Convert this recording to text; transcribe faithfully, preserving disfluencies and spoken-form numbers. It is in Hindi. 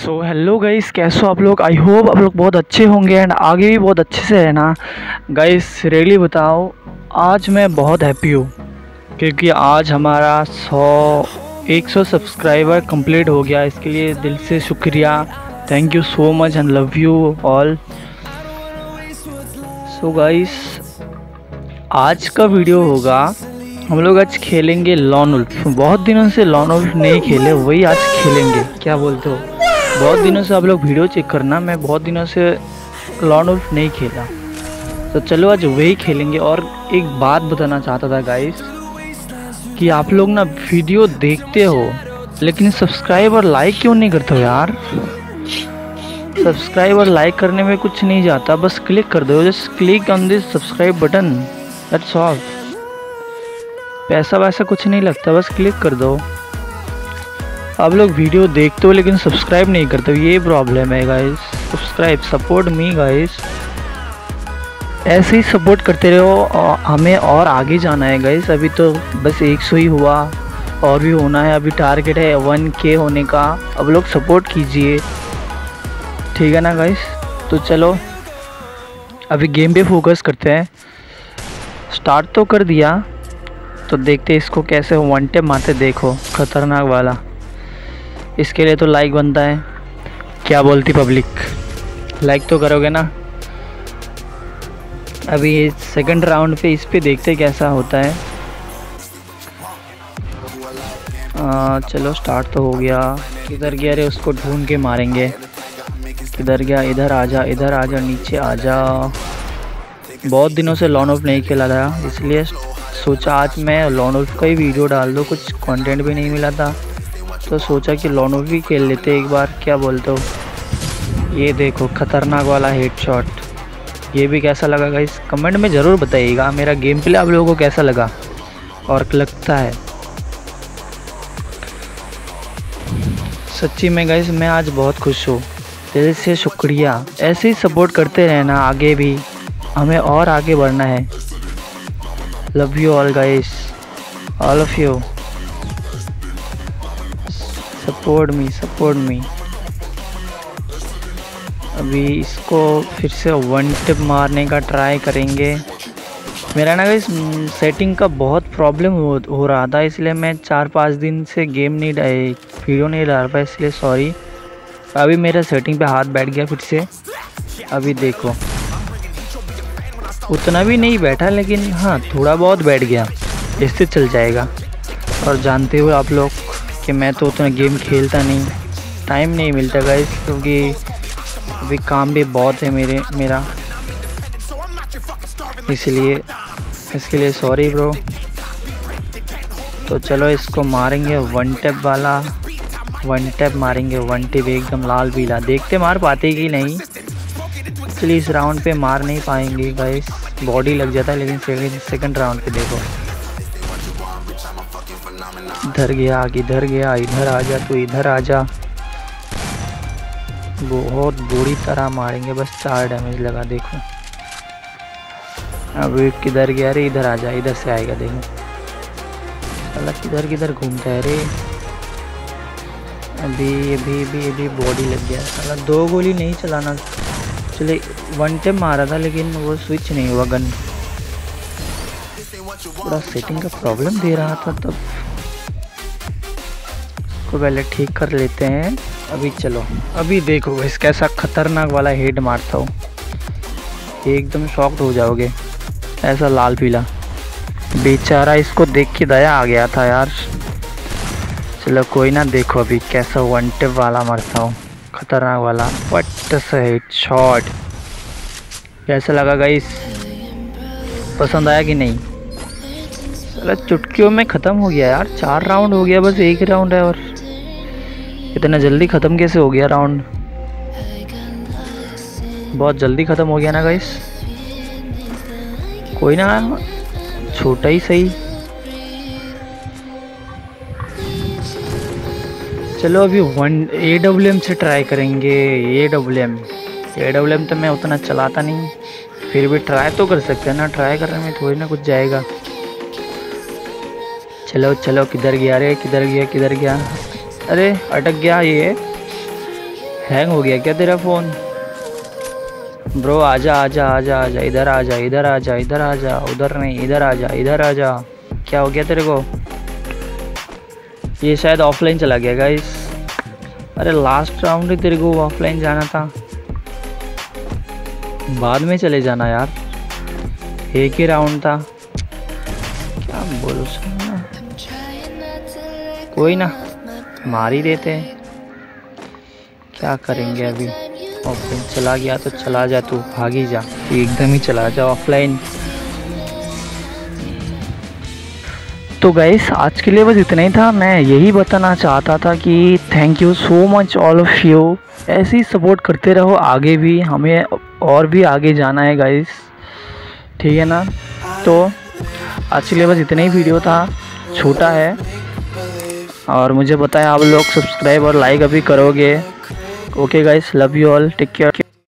सो हेलो गाइस, कैसे हो आप लोग। आई होप आप लोग बहुत अच्छे होंगे एंड आगे भी बहुत अच्छे से रहना। गाइस रियली बताओ, आज मैं बहुत हैप्पी हूँ क्योंकि आज हमारा सौ एक सौ सब्सक्राइबर कंप्लीट हो गया। इसके लिए दिल से शुक्रिया, thank you so much and love you all. So guys, आज का वीडियो होगा, हम लोग आज खेलेंगे लॉन वुल्फ। बहुत दिनों से लॉन वुल्फ नहीं खेले, वही आज खेलेंगे। क्या बोलते हो? बहुत दिनों से आप लोग वीडियो चेक करना, मैं बहुत दिनों से लॉन वुल्फ नहीं खेला, तो चलो आज वही खेलेंगे। और एक बात बताना चाहता था गाइस कि आप लोग ना वीडियो देखते हो लेकिन सब्सक्राइब और लाइक क्यों नहीं करते हो यार। सब्सक्राइब और लाइक करने में कुछ नहीं जाता, बस क्लिक कर दो, just click on this subscribe button, that's all. पैसा वैसा कुछ नहीं लगता, बस क्लिक कर दो। आप लोग वीडियो देखते हो लेकिन सब्सक्राइब नहीं करते हो, ये प्रॉब्लम है guys. Subscribe, support me guys, ऐसे ही सपोर्ट करते रहो, हमें और आगे जाना है गाइस। अभी तो बस एक सौ ही हुआ, और भी होना है। अभी टारगेट है वन के होने का। अब लोग सपोर्ट कीजिए, ठीक है ना गाइस। तो चलो अभी गेम पे फोकस करते हैं। स्टार्ट तो कर दिया, तो देखते इसको कैसे वन टेप मारते, देखो खतरनाक वाला। इसके लिए तो लाइक बनता है। क्या बोलती पब्लिक, लाइक तो करोगे ना। अभी सेकंड राउंड पे इस पे देखते कैसा होता है। आ, चलो स्टार्ट तो हो गया। किधर गया रे, उसको ढूंढ के मारेंगे। किधर गया, इधर आजा, इधर आजा, नीचे आजा। बहुत दिनों से लॉन वुल्फ नहीं खेला था, इसलिए सोचा आज मैं लॉन वुल्फ का ही वीडियो डाल दूँ। कुछ कंटेंट भी नहीं मिला था, तो सोचा कि लॉन वुल्फ भी खेल लेते एक बार। क्या बोलते हो? ये देखो खतरनाक वाला हेडशॉट। ये भी कैसा लगा गाइस, कमेंट में ज़रूर बताइएगा। मेरा गेम प्ले आप लोगों को कैसा लगा और लगता है। सच्ची में गाइस मैं आज बहुत खुश हूँ, दिल से शुक्रिया। ऐसे ही सपोर्ट करते रहना, आगे भी हमें और आगे बढ़ना है। Love you all guys, all of you. Support me, support me. अभी इसको फिर से वन टिप मारने का ट्राई करेंगे। मेरा ना गाइस सेटिंग का बहुत प्रॉब्लम हो, हो रहा था, इसलिए मैं चार पाँच दिन से गेम नहीं वीडियो नहीं डाल पाया, इसलिए सॉरी। अभी मेरा सेटिंग पे हाथ बैठ गया फिर से। अभी देखो उतना भी नहीं बैठा, लेकिन हाँ थोड़ा बहुत बैठ गया, इससे चल जाएगा। और जानते हो आप लोग कि मैं तो उतना गेम खेलता नहीं, टाइम नहीं मिलता गाइस, क्योंकि अभी काम भी बहुत है मेरे मेरा इसलिए इसके लिए सॉरी ब्रो। तो चलो इसको मारेंगे वन टैप वाला, वन टैप मारेंगे, वन टैप एकदम लाल पीला। देखते मार पाते कि नहीं। चलिए इस राउंड पे मार नहीं पाएंगे गाइस, बॉडी लग जाता है। लेकिन सेकंड राउंड पे देखो, इधर गया, इधर गया, इधर आजा, तू इधर आजा। बहुत बुरी तरह मारेंगे, बस चार डैमेज लगा। देखो अब किधर गया रे, इधर आजा, इधर से आएगा। देखो साला किधर किधर घूमता है रे। अभी अभी अभी अभी बॉडी लग गया। साला दो गोली नहीं चलाना। चले वन टेप मारा था लेकिन वो स्विच नहीं हुआ गन। थोड़ा सेटिंग का प्रॉब्लम दे रहा था, तब को पहले ठीक कर लेते हैं। अभी चलो अभी देखो इस कैसा खतरनाक वाला हेड मारता हूँ, एकदम शॉक्ड हो जाओगे। ऐसा लाल पीला बेचारा, इसको देख के दया आ गया था यार। चलो कोई ना, देखो अभी कैसा वन टिप वाला मारता हूँ, खतरनाक वाला फट से हेडशॉट। कैसा लगा गाइस, पसंद आया कि नहीं? चलो चुटकियों में ख़त्म हो गया यार, चार राउंड हो गया, बस एक ही राउंड है। और इतना जल्दी ख़त्म कैसे हो गया राउंड? बहुत जल्दी ख़त्म हो गया ना गाइस। कोई ना, छोटा ही सही। चलो अभी वन ए डब्ल्यू एम से ट्राई करेंगे। A W M A W M तो मैं उतना चलाता नहीं, फिर भी ट्राई तो कर सकते हैं ना। ट्राई करने में थोड़ी ना कुछ जाएगा। चलो चलो, किधर गया रे, किधर गया, किधर गया? अरे अटक गया ये। हैंग हो गया क्या तेरा फ़ोन? ब्रो आजा आजा आजा आजा, इधर आजा इधर आजा इधर आजा, उधर नहीं इधर आजा इधर आजा। क्या हो गया तेरे को? ये शायद ऑफलाइन चला गया गाइस। अरे लास्ट राउंड ही तेरे को ऑफलाइन जाना था, बाद में चले जाना यार, एक ही राउंड था। क्या बोलो, कोई ना मार ही देते हैं, क्या करेंगे अभी। ऑफलाइन चला गया तो चला जा, तू भाग ही जा, एकदम ही चला जा ऑफलाइन। तो गाइस आज के लिए बस इतना ही था। मैं यही बताना चाहता था कि thank you so much all of you, ऐसे ही सपोर्ट करते रहो आगे भी, हमें और भी आगे जाना है गाइस, ठीक है ना। तो आज के लिए बस इतना ही वीडियो था, छोटा है, और मुझे पता है आप लोग सब्सक्राइब और लाइक अभी करोगे। Okay guys, love you all, take care.